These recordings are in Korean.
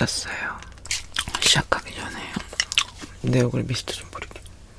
씻었어요. 시작하기 전에 내 얼굴에 미스트 좀 뿌릴게.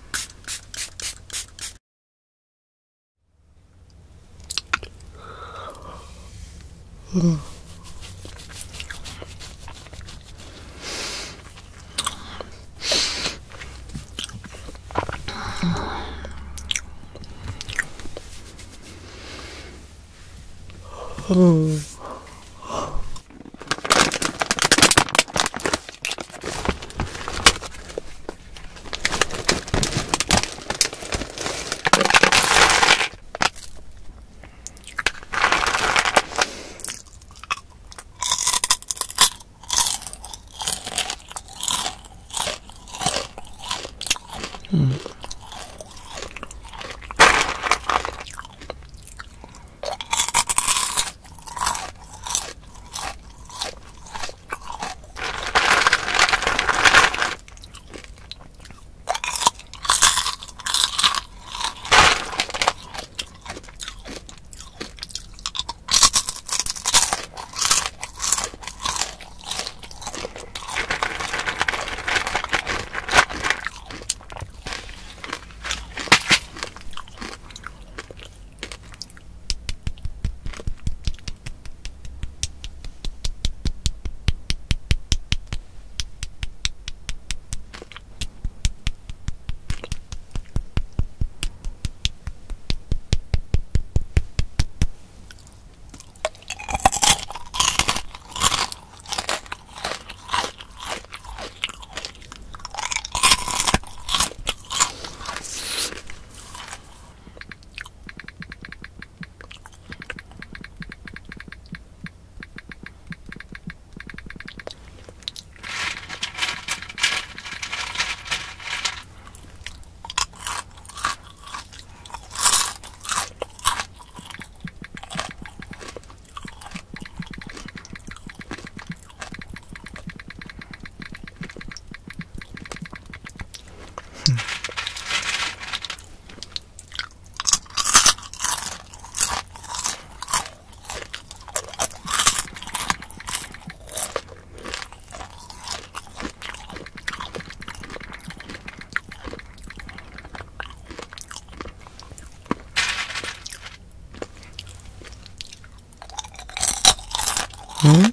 응?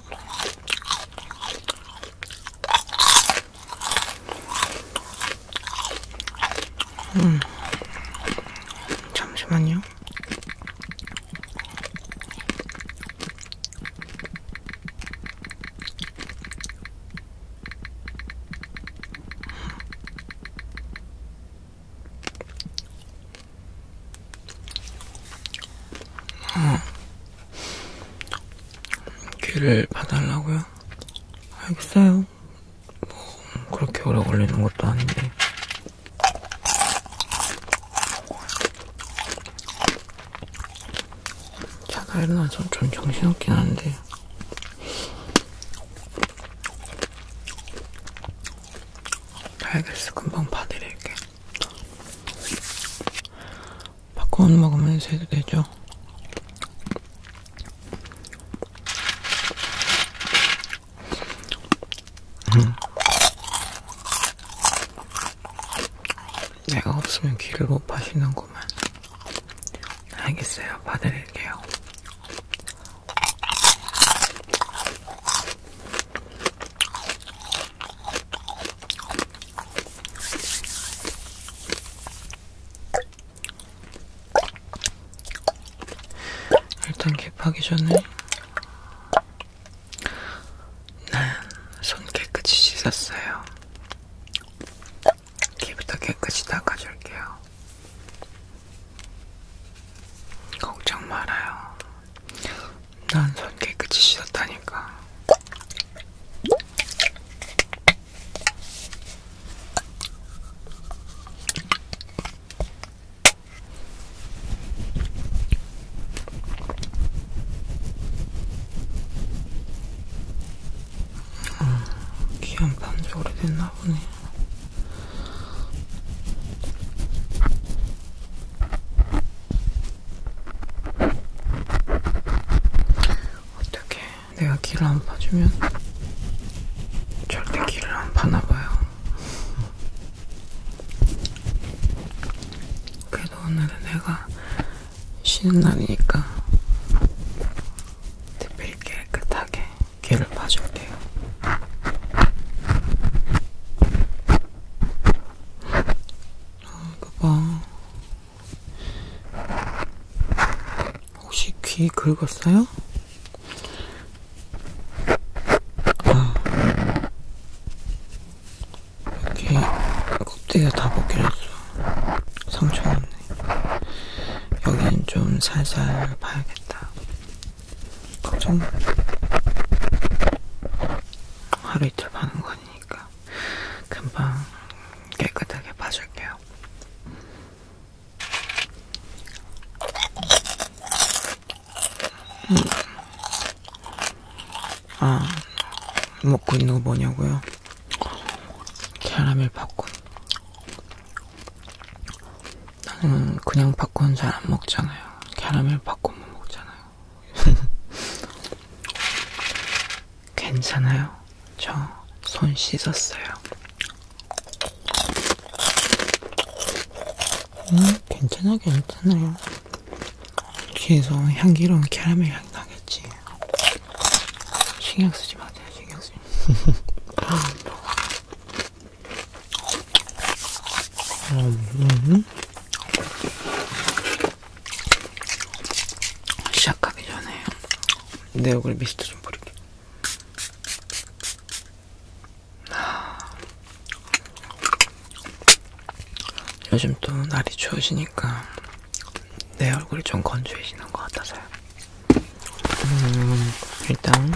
잠시만요. 귀를 봐달라고요? 알겠어요. 뭐 그렇게 오래 걸리는 것도 아닌데. 자다 일어나서 좀 정신없긴 한데 알겠어. 금방 봐드릴게. 팝콘 먹으면서 해도 되죠? 내가 없으면 귀를 못 파시는구만. 알겠어요. 봐드릴게요. 일단 깁하기 전에 난 손 깨끗이 씻었어요. 귀부터 깨끗이 닦아줄게요. 걱정 말아요. 난 손 깨끗이 씻었다니까. 귀 안 파는 지 오래됐나 보네. 어떻게 내가 귀를 안 파주면 오늘은 내가 쉬는 날이니까 특별히 깨끗하게 귀를 봐줄게요. 이거 봐. 혹시 귀 긁었어요? 여기 껍데기가 다 벗겨졌어. 상처가 없네. 여긴 좀 살살 봐야겠다. 걱정 마. 하루 이틀 봐는 거 아니니까 금방 깨끗하게 봐줄게요. 먹고 있는 거 뭐냐고요? 캐러멜 팝콘. 나는 그냥 팝콘 잘 안 먹잖아요. 캐러멜 팝콘만 먹잖아요. 괜찮아요. 저 손 씻었어요. 괜찮아요. 귀에서 향기로운 캐러멜 향 나겠지. 신경 쓰지 마세요. 신경 쓰지. 시작하기 전에 내 얼굴에 미스트 좀 뿌릴게. 요즘 또 날이 추워지니까 내 얼굴이 좀 건조해지는 것 같아서요. 일단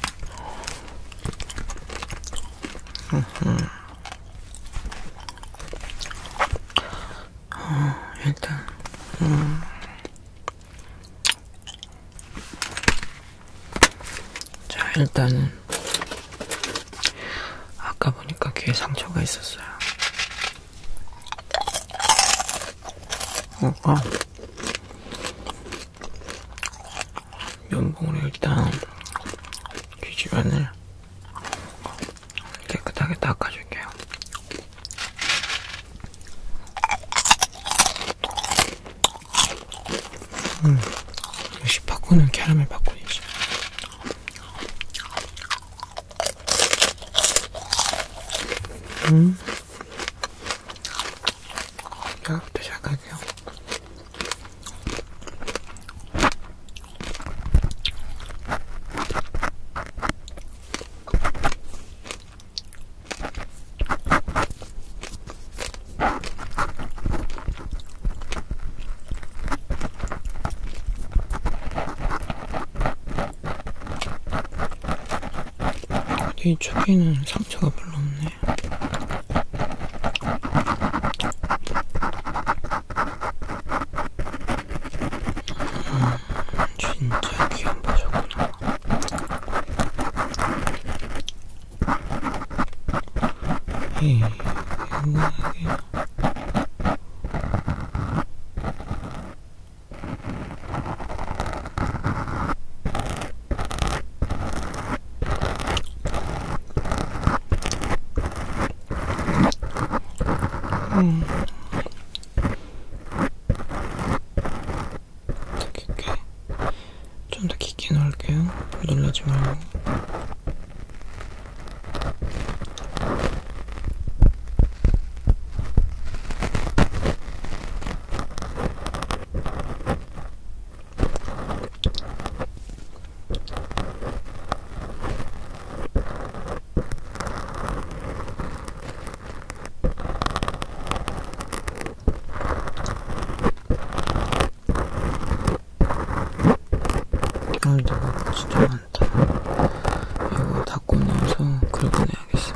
자, 일단은 아까 보니까 귀에 상처가 있었어요. 면봉으로 일단 귀 주변을 깨끗하게 닦아줄게요. 역시 팝콘은 캐러멜 팝콘이지. 여기부터 시작할게요. 이쪽에는 상처가 별로 없네. 진짜 귀 안 빠졌구나. 에이, 뭐야 이게. 좀 더 깊게 넣을게요. 놀라지 말고. 이거 진짜 많다. 이거 닫고 나서 긁어내야겠어.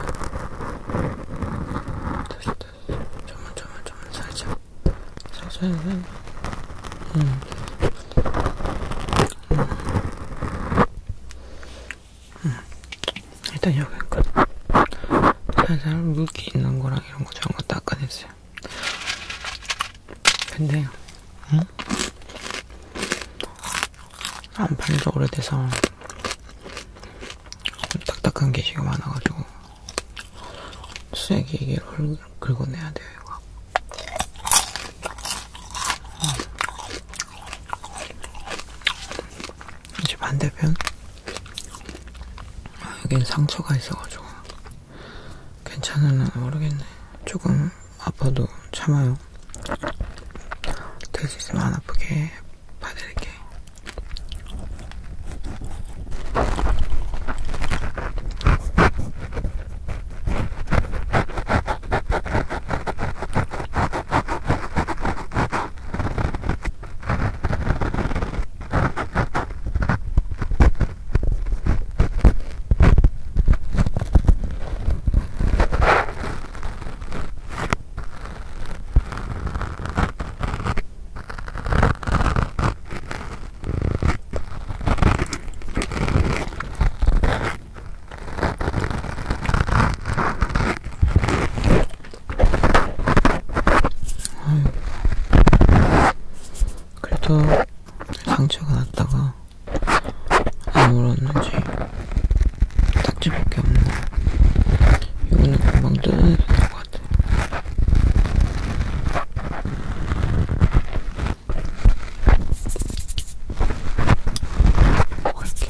됐어. 좀만 살짝. 일단 여기까지. 살살 물기 있는 거랑 이런 거 저런 거 닦아냈어요. 근데 안 팔린 지 오래돼서 딱딱한 게시가 많아가지고 쇠기계로 긁어내야 돼요. 이거 반대편? 여긴 상처가 있어가지고 괜찮으나 모르겠네. 조금 아파도 참아요. 될 수 있으면 안 아프게 봐드릴게. 그래도 상처가 났다가 안 울었는지 딱지밖에 없네. 이거는 금방 뜯어내도 될 것 같아. 이렇게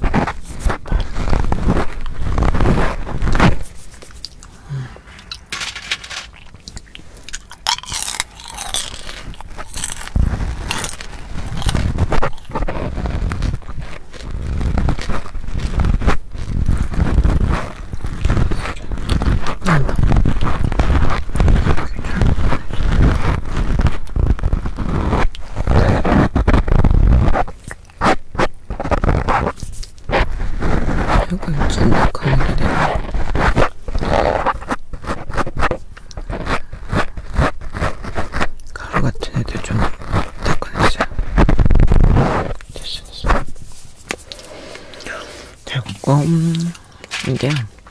약간 찐득한 게 가루 같은 애들 좀 닦아내자. 됐어. 됐고, 이제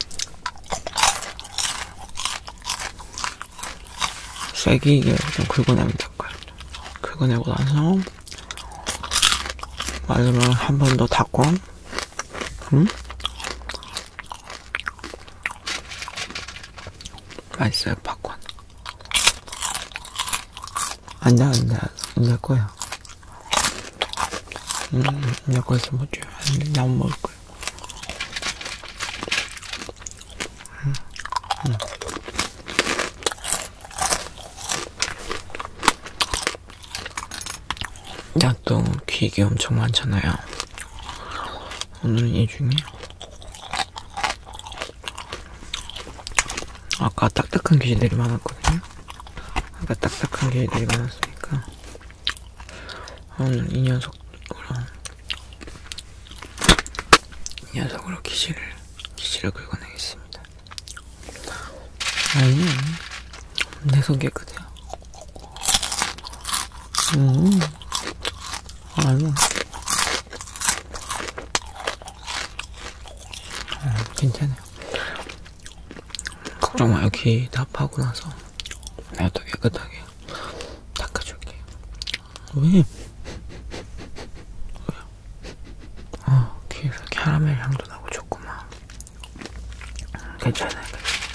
쐐기를 좀 긁어내면 될 거야. 긁어내고 나서 마지막에 한 번 더 닦고, 맛있어요, 팝콘. 안 될 거야. 내 거에서 못 줘요. 나 못 먹을 거야. 야, 또 귀이게 엄청 많잖아요. 오늘은 이 중에 아까 딱딱한 귀지들이 많았거든요. 아까 딱딱한 귀지들이 많았으니까 오늘 이 녀석으로 귀지를 긁어내겠습니다. 아니, 내 손 깨끗해요. 아유, 괜찮아요. 걱정 마요. 귀 다 파고 나서 내가 더 깨끗하게 닦아줄게요. 왜? 귀에서 캐러멜 향도 나고 좋구만. 괜찮아요.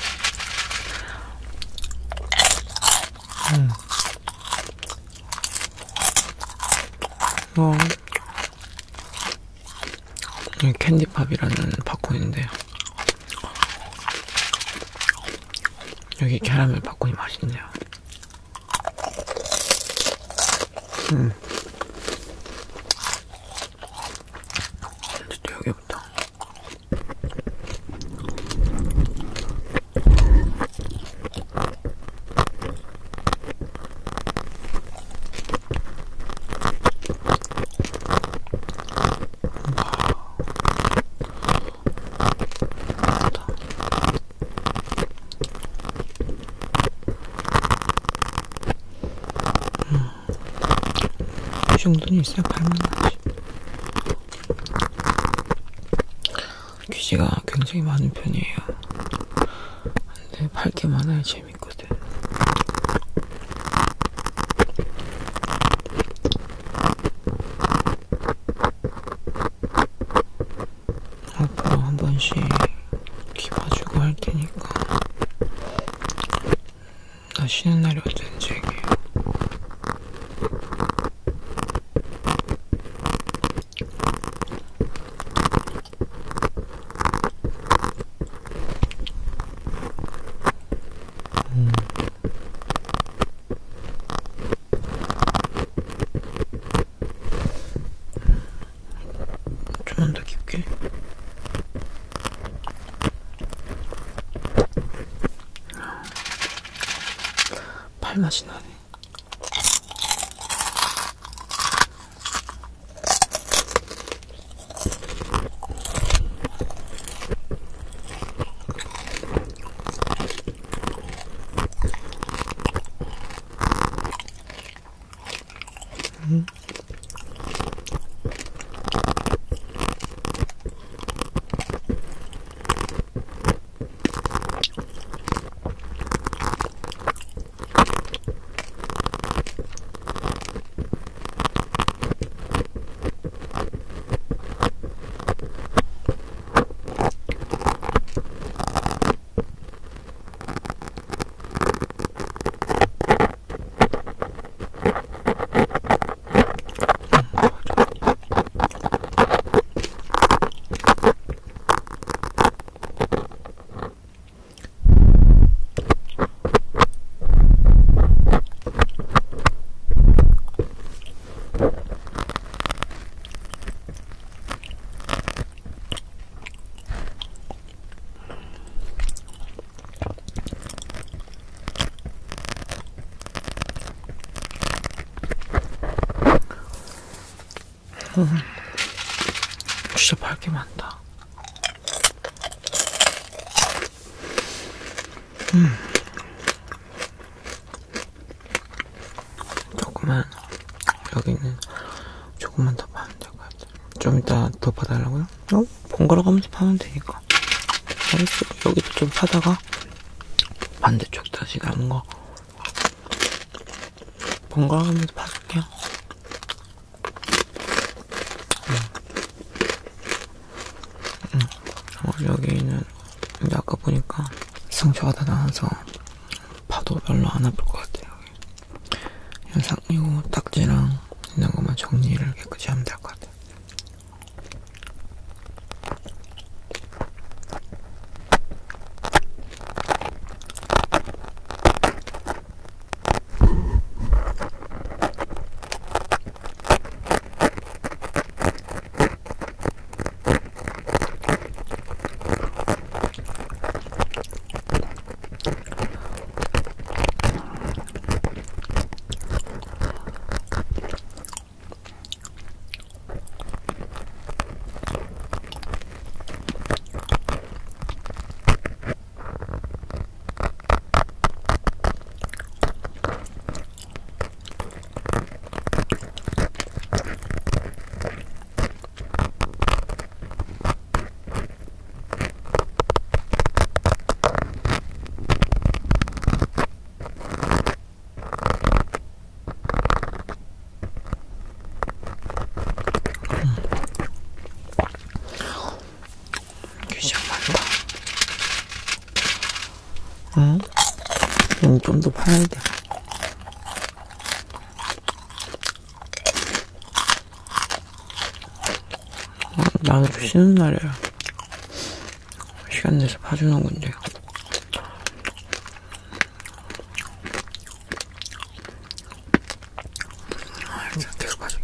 이 캔디팝이라는 팝콘인데요. 여기 캐러멜 팝콘이 맛있네요. 또 여기부터. 이 정도는 있어야 팔만하지. 귀지가 굉장히 많은 편이에요. 근데 팔 게 많아야 재밌거든. 앞으로 한 번씩 귀 봐주고 할 테니까 나 쉬는 날이 언제든지 얘기해요. 맛이 나네. 진짜 밝게 많다. 조금만, 여기는 조금만 더 파면 될 것 같아. 좀 이따 더 파달라고요? 번갈아 가면서 파면 되니까. 알겠어. 여기도 좀 파다가 반대쪽 다시 남은 거 번갈아 가면서 파줄게요. 여기는 아까 보니까 상처가 다 나와서 파도 별로 안 아플 것 같아요. 이거 딱지랑 있는 것만 정리를 깨끗이 하면 될 것 같아요. 좀 더 파야 돼. 나는 좀 쉬는 날이야. 시간 내서 파주는 건데. 계속 파줘.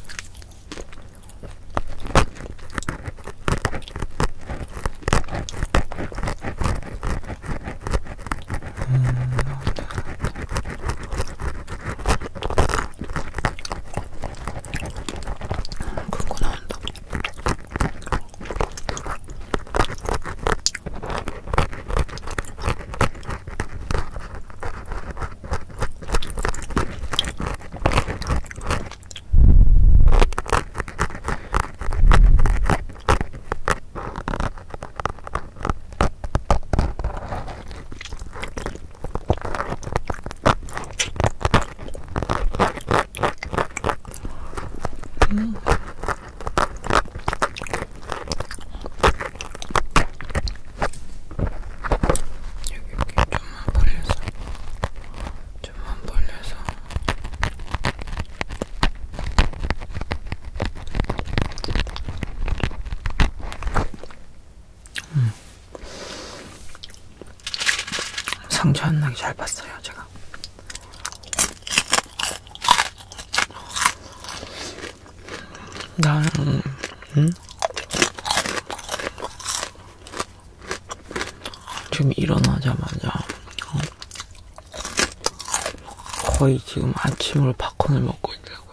상처 안 나게 잘 봤어요, 제가. 나는, 지금 일어나자마자 거의 지금 아침으로 팝콘을 먹고 있더라고요.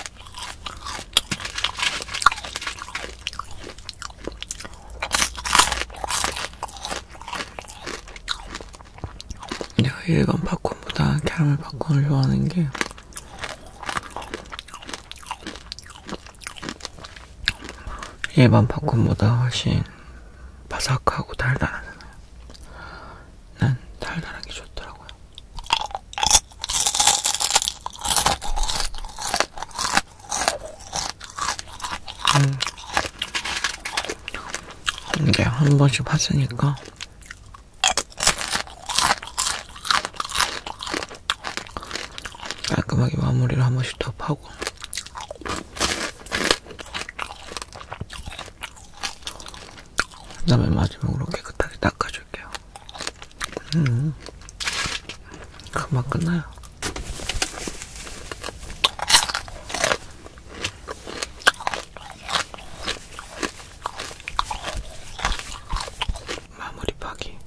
내가 일반 팝콘보다 캐러멜 팝콘을 좋아하는 게 일반 팝콘보다 훨씬 바삭하고 달달하잖아요. 난 달달한 게 좋더라고요. 이게 한 번씩 봤으니까 깔끔하게 마무리를 한 번씩 더 파고 그 다음에 마지막으로 깨끗하게 닦아줄게요. 금방 끝나요. 마무리 파기.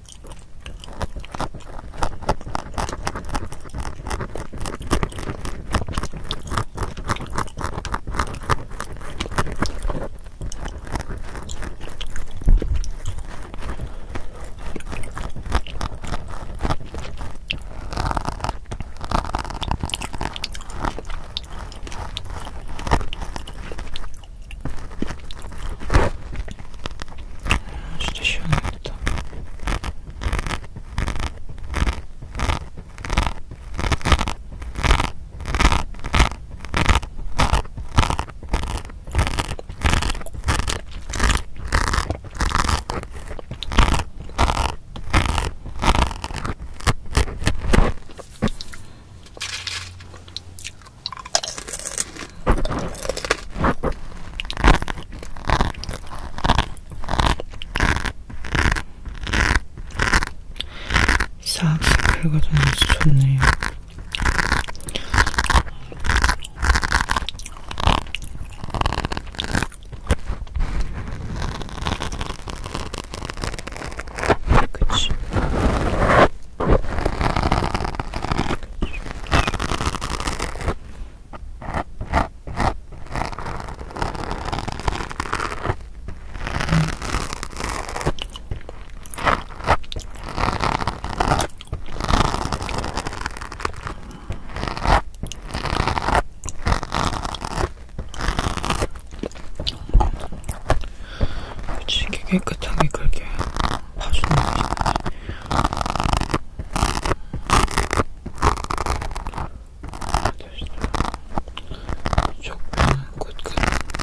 진짜 시원하겠다. 싹싹 긁어주면서 좋네요. 그치. 그치, 이렇게 깨끗하게 그렇게 봐주는 거지. 족보는 끝끝.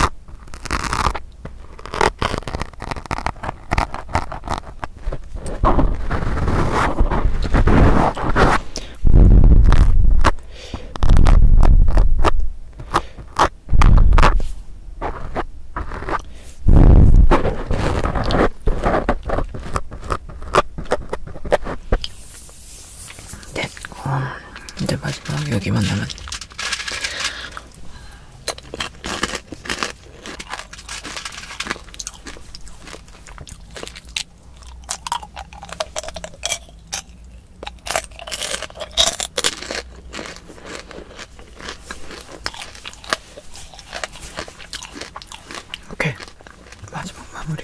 됐고, 이제 마지막 여기만 남았네. 오케이, 마지막 마무리.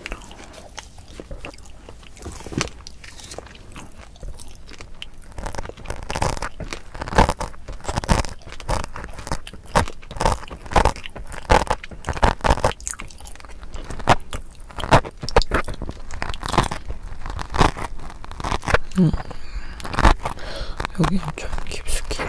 여기 좀 깊숙이.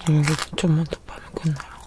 여기 좀만 더 파면 끝나요.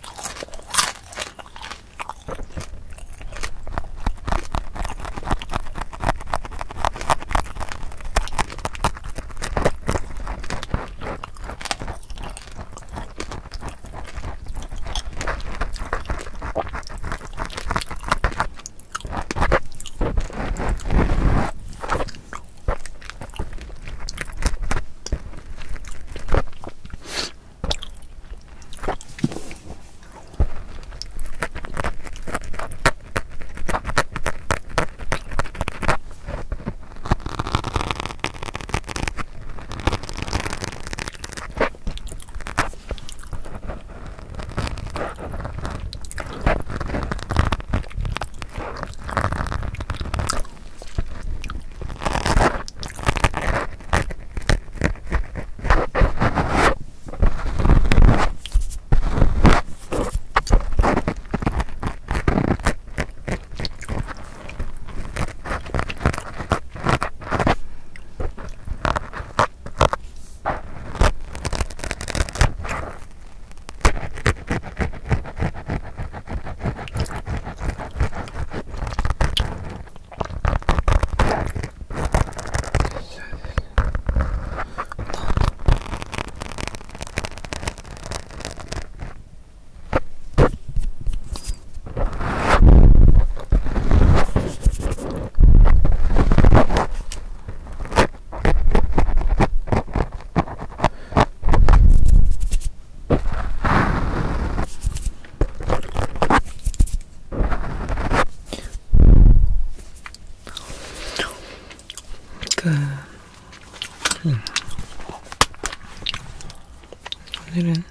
오늘은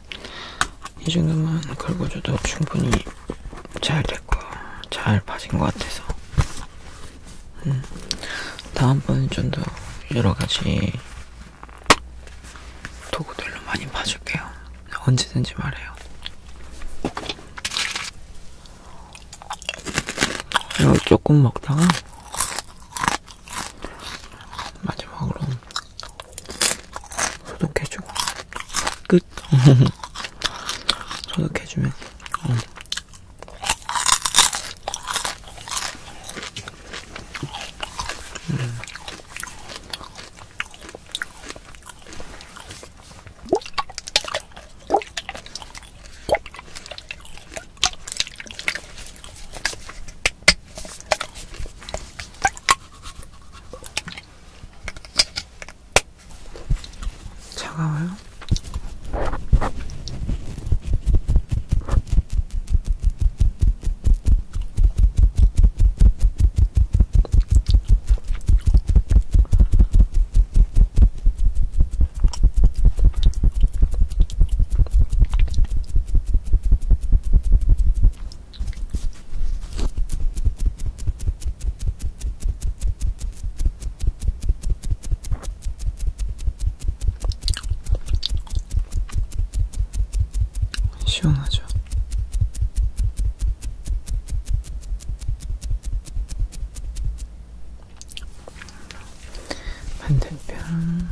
이 정도만 걸고줘도 충분히 잘 됐고 잘 파진 것 같아서 다음번엔 좀 더 여러가지 도구들로 많이 파줄게요. 언제든지 말해요. 이거 조금 먹다가 마지막으로 소독해주고 끝. 소독해주면 차가워요? 시원하죠? 반대편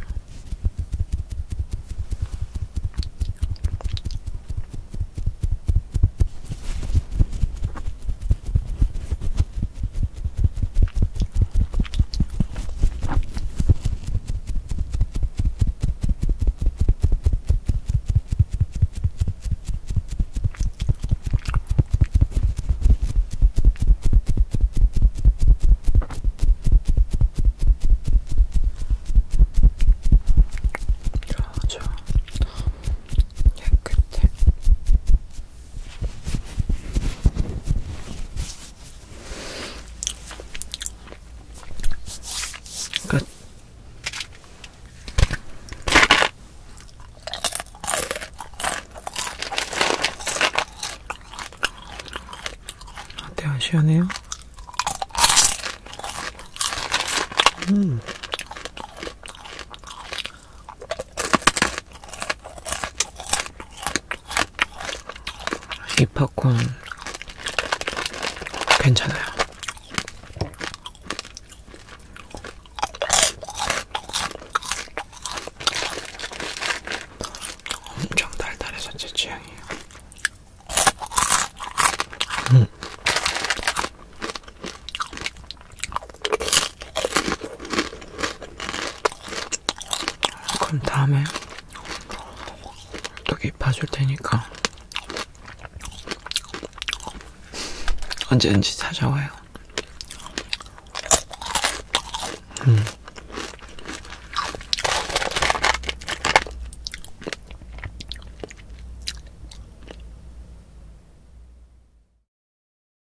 끝. 어때요? 시원해요? 이 팝콘 괜찮아요. 엄청 달달해. 그럼 다음에 여기 봐줄 테니까 언제든지 찾아와요.